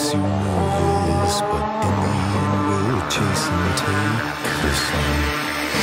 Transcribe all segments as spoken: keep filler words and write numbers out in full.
yes, you know this, but in the end we'll chase and take the sun.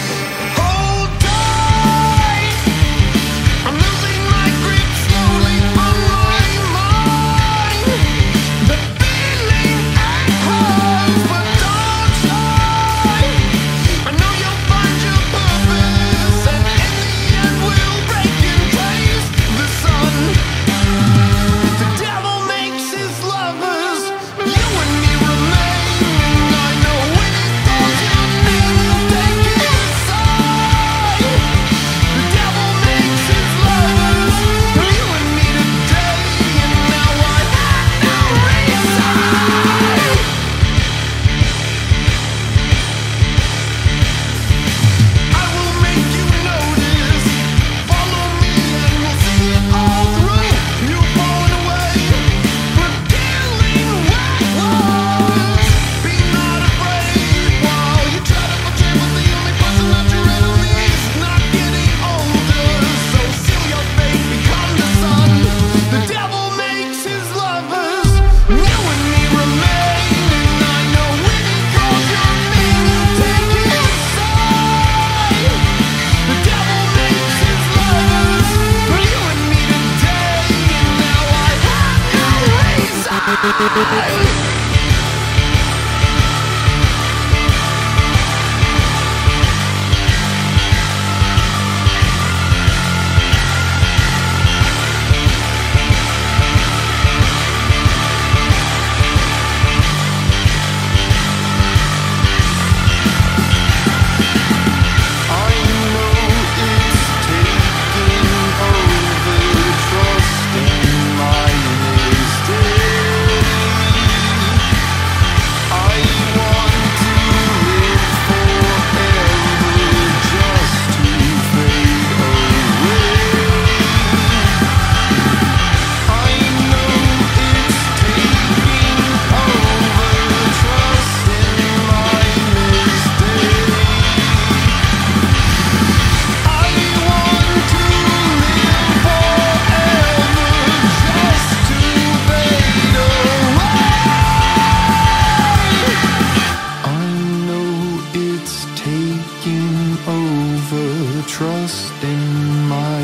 Trust in my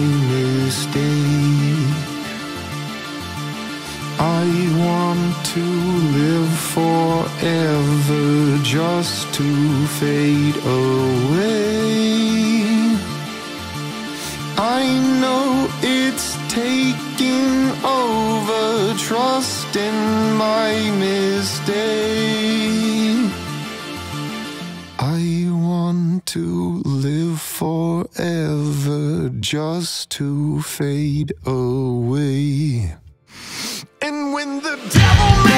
mistake. I want to live forever just to fade away. I know it's taking over. Trust in my mistake. I want to live forever just to fade away. And when the devil